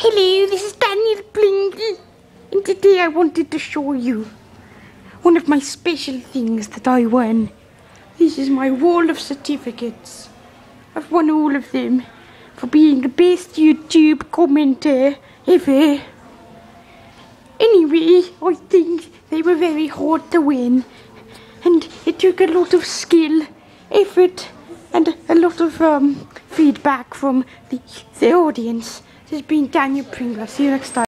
Hello, this is Daniel Pringle, and today I wanted to show you one of my special things that I won. This is my wall of certificates. I've won all of them for being the best YouTube commentator ever. Anyway, I think they were very hard to win, and it took a lot of skill, effort, and a lot of feedback from the audience. This has been Daniel Pringle. See you next time.